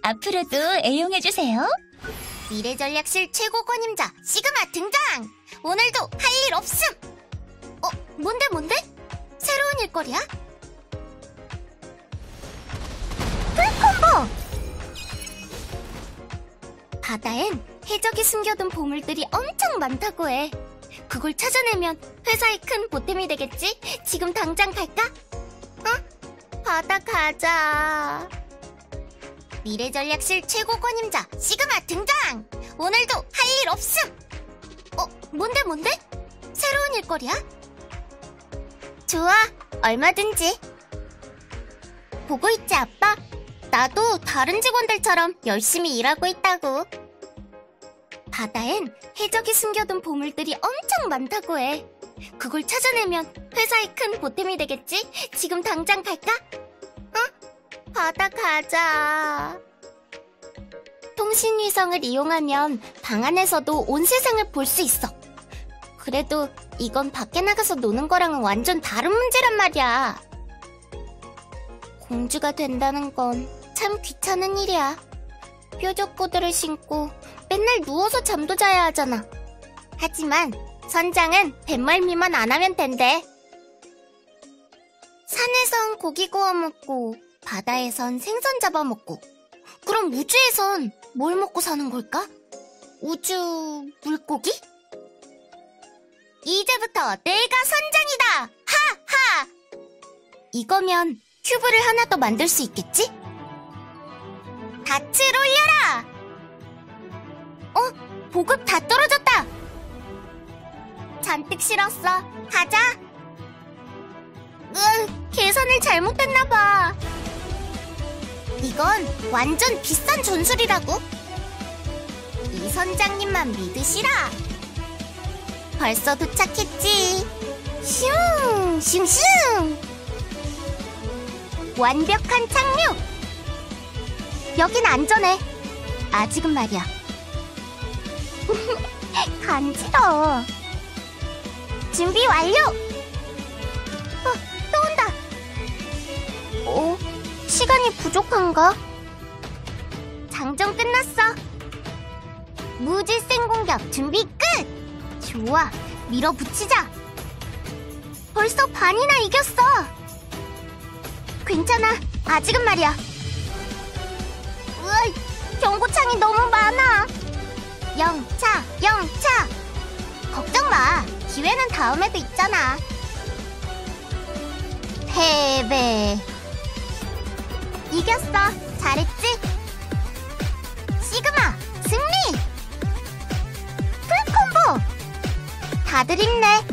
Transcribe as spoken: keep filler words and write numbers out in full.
앞으로도 애용해주세요. 미래전략실 최고 권임자 시그마 등장! 오늘도 할 일 없음! 어? 뭔데 뭔데? 새로운 일거리야? 풀콤보! 바다엔 해적이 숨겨둔 보물들이 엄청 많다고 해. 그걸 찾아내면 회사에 큰 보탬이 되겠지? 지금 당장 갈까? 어? 바다 가자. 미래전략실 최고 권임자 시그마 등장! 오늘도 할 일 없음! 어? 뭔데 뭔데? 새로운 일거리야? 좋아, 얼마든지. 보고 있지 아빠? 나도 다른 직원들처럼 열심히 일하고 있다고. 바다엔 해적이 숨겨둔 보물들이 엄청 많다고 해. 그걸 찾아내면 회사에 큰 보탬이 되겠지? 지금 당장 갈까? 어? 바다 가자. 통신위성을 이용하면 방 안에서도 온 세상을 볼 수 있어. 그래도 이건 밖에 나가서 노는 거랑은 완전 다른 문제란 말이야. 공주가 된다는 건 참 귀찮은 일이야. 뾰족구두를 신고 맨날 누워서 잠도 자야 하잖아. 하지만 선장은 뱃멀미만 안 하면 된대. 산에선 고기 구워 먹고 바다에선 생선 잡아먹고, 그럼 우주에선 뭘 먹고 사는 걸까? 우주 물고기? 이제부터 내가 선장이다! 하하! 이거면 큐브를 하나 더 만들 수 있겠지? 닻을 올려라! 어? 보급 다 떨어졌다! 잔뜩 실었어. 가자! 으, 계산을 잘못했나봐. 이건 완전 비싼 전술이라고. 이 선장님만 믿으시라. 벌써 도착했지. 슝, 슝슝. 완벽한 착륙. 여긴 안전해. 아직은 말이야. 간지러워. 준비 완료. 어, 또 온다. 어? 시간이 부족한가? 장전 끝났어. 무질생 공격 준비 끝! 좋아, 밀어붙이자. 벌써 반이나 이겼어. 괜찮아, 아직은 말이야. 으이, 경고창이 너무 많아. 영차, 영차. 걱정 마, 기회는 다음에도 있잖아. 패배. 이겼어. 잘했지? 시그마, 승리! 풀콤보! 다들 힘내.